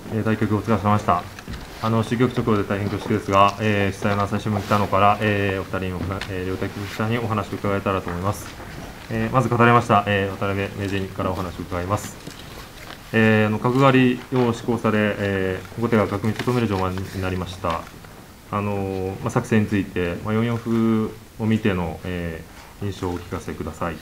対局お疲れ様でした。終局直後で大変恐縮ですが、主催の朝日新聞北野から、お二人に両対局者にお話を伺えたらと思います。まず語られました、渡辺名人からお話を伺います。角換わりを施行され、後手が角道を止める序盤になりました。作戦について、4四歩を見ての、印象をお聞かせください。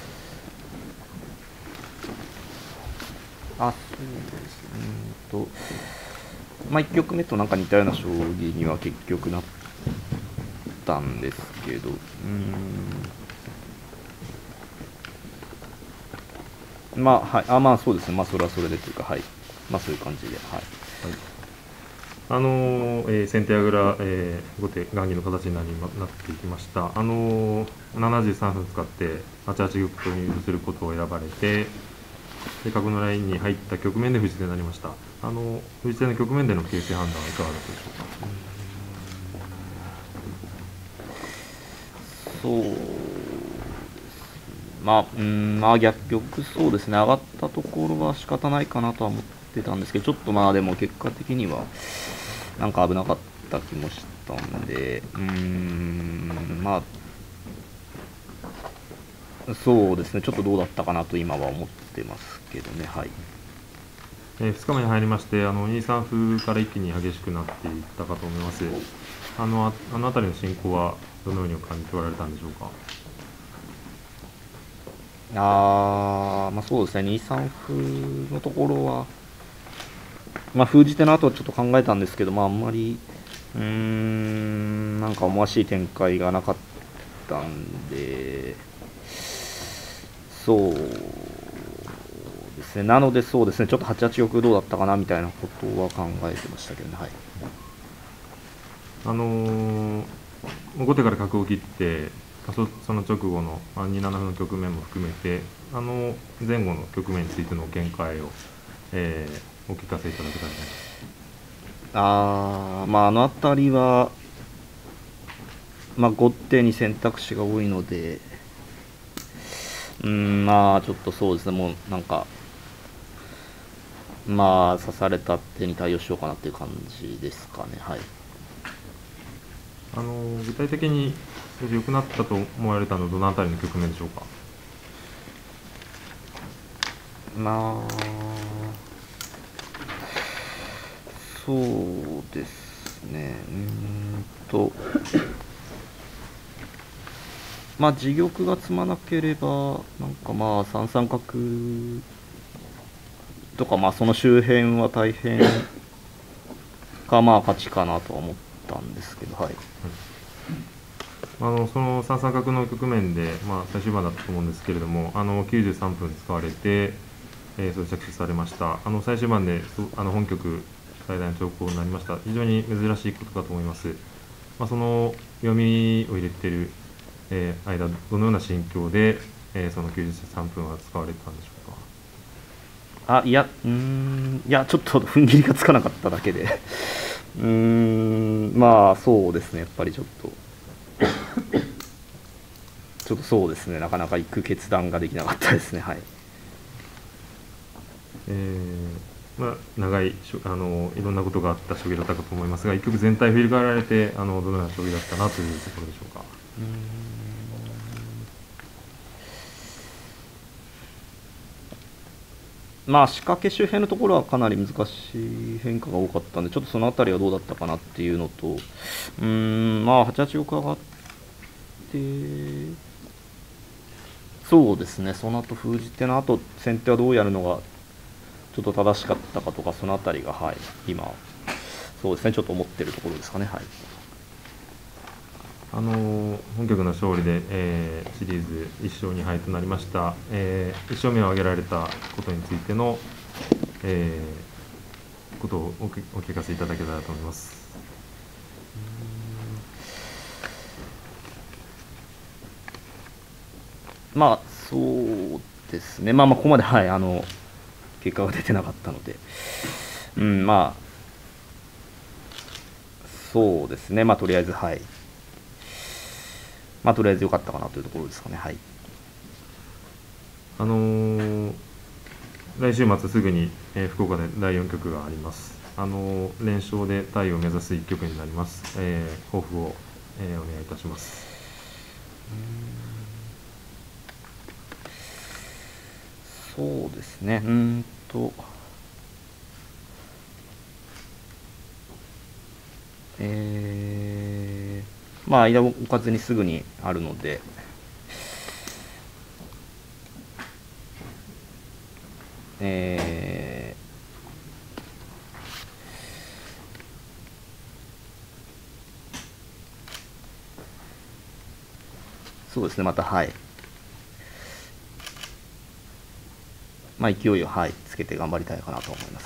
そうです1局目となんか似たような将棋には結局なったんですけど、はい、そうですね、それはそれでというか、はい、そういう感じで、はい。 先手矢倉、後手雁木の形になっていきました。73分使って8八玉と入手することを選ばれて、で角のラインに入った局面で封じ手になりました。封じ手の局面での形勢判断はいかがだったでしょうか。 そうですね、逆玉、そうですね、上がったところは仕方ないかなとは思ってたんですけど、ちょっとでも結果的にはなんか危なかった気もしたんで、そうですね、ちょっとどうだったかなと今は思ってますけどね。はい。 2日目に入りまして、2三歩から一気に激しくなっていったかと思います。あの辺りの進行はどのように感じておられたんでしょうか。 そうですね、2三歩のところは、封じ手の後はちょっと考えたんですけど、あんまり、なんか思わしい展開がなかったんで、そうですね、なのでそうですね、ちょっと8八玉どうだったかなみたいなことは考えてましたけどね。はい。 後手から角を切って、その直後の2七歩の局面も含めて、前後の局面についての見解を、お聞かせいただけたらと思います。 あの辺りは、後手に選択肢が多いので、ちょっとそうですね、もうなんか、指された手に対応しようかなっていう感じですかね。はい。 具体的に少し良くなったと思われたのはどのあたりの局面でしょうか。 そうですね、自玉が詰まなければ、なんか3三角とか、その周辺は大変か、勝ちかなとは思ったんですけど、はい。 その3三角の局面で、最終盤だったと思うんですけれども、93分使われて、それ着手されました。最終盤で本局最大の長考になりました。非常に珍しいことかと思います。その読みを入れている、間、どのような心境で、その93分は使われたんでしょうか。 いや、ちょっと踏ん切りがつかなかっただけでそうですね、やっぱりちょっとそうですね、なかなか行く決断ができなかったですね。はい。 長いいろんなことがあった将棋だったかと思いますが、一局全体振り返られてどのような将棋だったなというところでしょうか。 仕掛け周辺のところはかなり難しい変化が多かったんで、ちょっとその辺りはどうだったかなっていうのと、8八玉上がって、そうですね、その後封じ手の後先手はどうやるのがちょっと正しかったかとか、その辺りが、はい、今、そうですね、ちょっと思ってるところですかね。はい。 本局の勝利で、シリーズ1勝2敗となりました。1勝目を挙げられたことについての、ことをお聞かせいただけたらと思います。 そうですね、ここまで、はい、結果が出てなかったので、そうですね、とりあえず、はい。とりあえず良かったかなというところですかね。はい。 来週末すぐに、福岡で第4局があります。 連勝でタイを目指す一局になります。抱負を、お願いいたします。 そうですね。まあ間を置かずにすぐにあるので、そうですね、またまあ勢いをつけて頑張りたいかなと思います。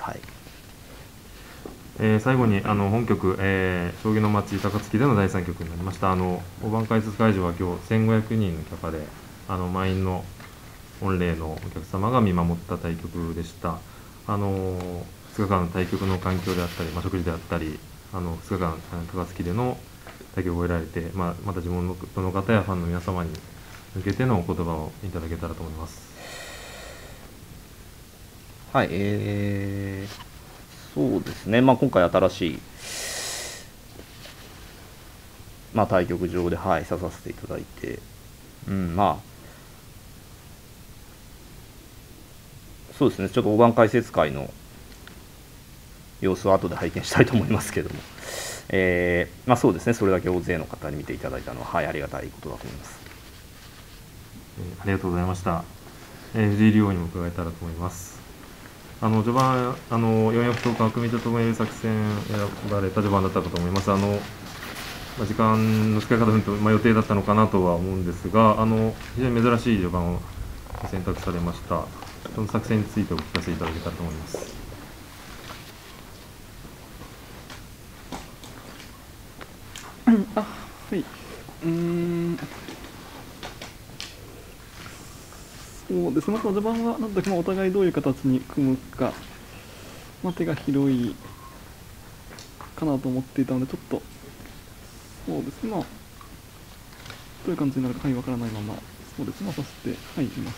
最後に本局、将棋の街高槻での第3局になりました。大盤解説会場は今日1500人のキャパで満員の御礼のお客様が見守った対局でした。2日間の対局の環境であったり、食事であったり、2日間高槻での対局を終えられて、また地元の方やファンの皆様に向けてのお言葉をいただけたらと思います。 そうですね、今回新しい、対局場で、指させていただいて、そうですね、ちょっと大盤解説会の様子を後で拝見したいと思いますけども、そうですね、それだけ大勢の方に見ていただいたのは、ありがたいことだと思います。 ありがとうございました。藤井竜王にも伺えたらと思います。序盤、4四歩と角道と止める作戦を選ばれた序盤だったかと思います。時間の使い方を見ると、予定だったのかなとは思うんですが、非常に珍しい序盤を選択されました。その作戦についてお聞かせいただけたらと思います。 そうですね、序盤はなんとかお互いどういう形に組むか、手が広いかなと思っていたので、ちょっと、そうですね、どういう感じになるかわからないまま、そうですね、指していました。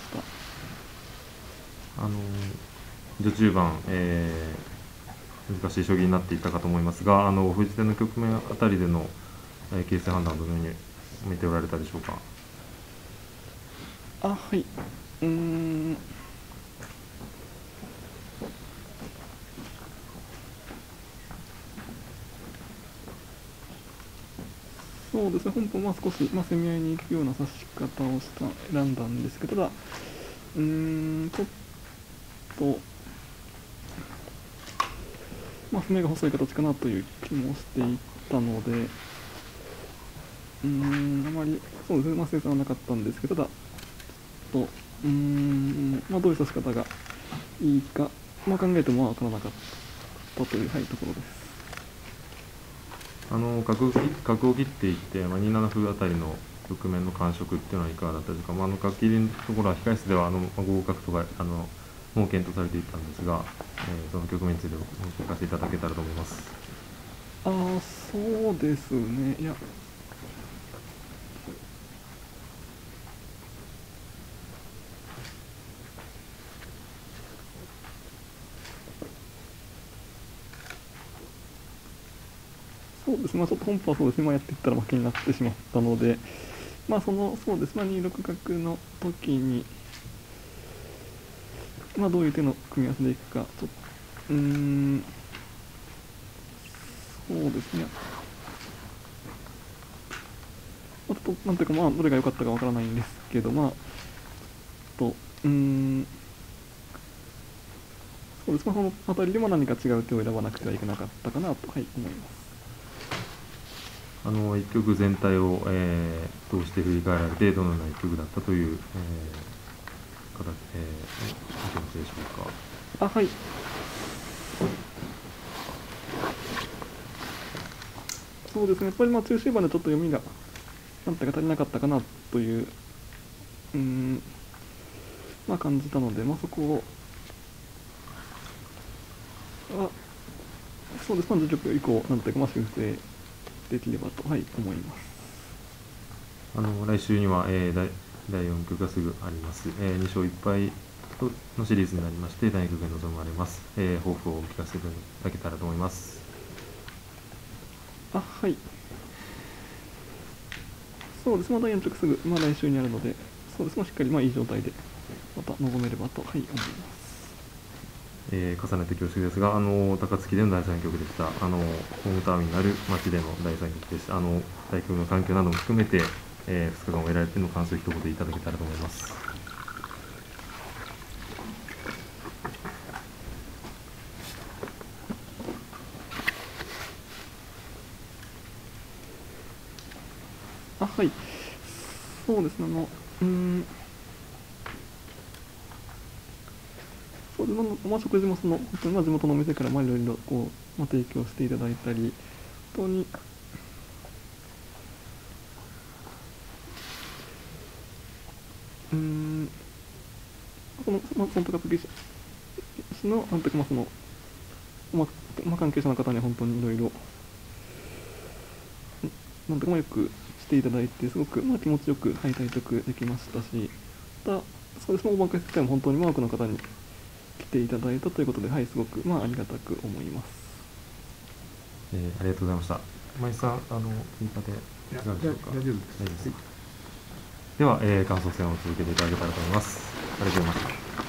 序中盤、難しい将棋になっていたかと思いますが、封じ手の局面あたりでの形勢判断はどのように見ておられたでしょうか。 そうですね、本譜は少し、攻め合いに行くような指し方を選んだんですけど、ただ、ちょっと、攻めが細い形かなという気もしていたので、あまり、そうですね、精算はなかったんですけど、ただ、ちょっと、どういう指し方がいいか、考えても分からなかったという、ところです。 角を切っていって、2七歩あたりの局面の感触っていうのはいかがだったでしょうか。角切りのところは控え室では5五角とかもう検討されていたんですが、その局面についてお聞かせいただけたらと思います。 そうですね、そうですね、ちょっと本譜はそうですね、やっていったら負けになってしまったので、そうですね、2六角の時に、どういう手の組み合わせでいくか、そうですね、ちょっと、なんていうか、どれが良かったかわからないんですけど、そうですね、そのあたりでも何か違う手を選ばなくてはいけなかったかなと、思います。 一局全体を、通して振り返られて、どのような一局だったという、お気持ちでしょうか。 そうですね、やっぱり中終盤でちょっと読みがなんてか足りなかったかなという、感じたので、そこは、そうですね、10局以降、なんていうか、修正できればと、思います。 来週には、第4局がすぐあります。2勝1敗のシリーズになりまして、第2局に臨まれます。抱負をお聞かせいただけたらと思います。 はい。そうです。第4局すぐ、来週にあるので、そうです。しっかり、いい状態で、また臨めればと、思います。 重ねて恐縮ですが、高槻での第3局でした。ホームターミナル町での第3局です。対局の環境なども含めて、2日間終えられての感想を一言いただけたらと思います。 はい。そうですね。そうですね。食事も本当に地元のお店からいろいろ提供していただいたり、本当に、その高槻市の、関係者の方に本当にいろいろ、よくしていただいて、すごく、気持ちよく、対局できましたし、また、そうですね、大盤解説会も本当に多くの方に来ていただいたということで、すごく、ありがたく思います。 ありがとうございました。今井さん、追加でいかがでしょうか。 大丈夫です。 では、感想戦を続けていただけたらと思います。ありがとうございました。